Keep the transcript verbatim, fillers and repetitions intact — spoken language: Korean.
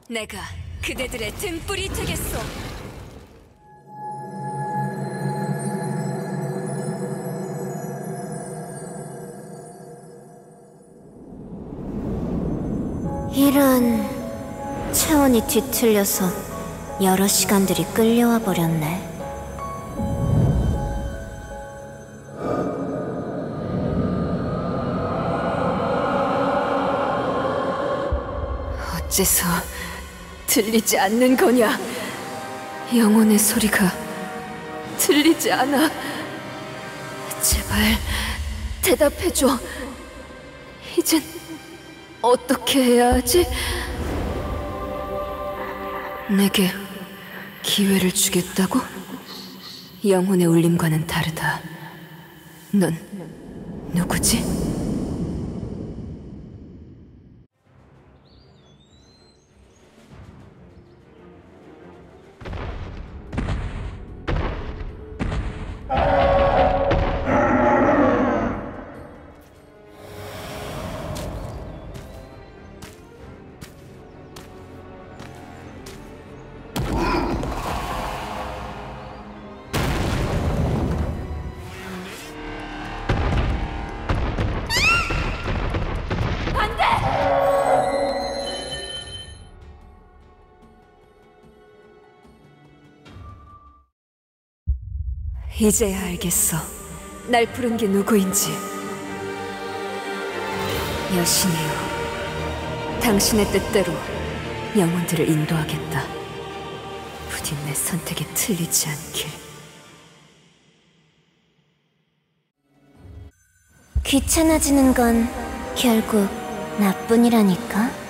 내가 그대들의 등불이 되겠소. 이런... 차원이 뒤틀려서 여러 시간들이 끌려와 버렸네. 어째서 들리지 않는 거냐? 영혼의 소리가 들리지 않아. 제발 대답해줘. 이젠 어떻게 해야 하지? 내게 기회를 주겠다고? 영혼의 울림과는 다르다. 넌 누구지? 이제야 알겠어. 날 부른 게 누구인지. 여신이여, 당신의 뜻대로 영혼들을 인도하겠다. 부디 내 선택에 틀리지 않길. 귀찮아지는 건 결국 나뿐이라니까.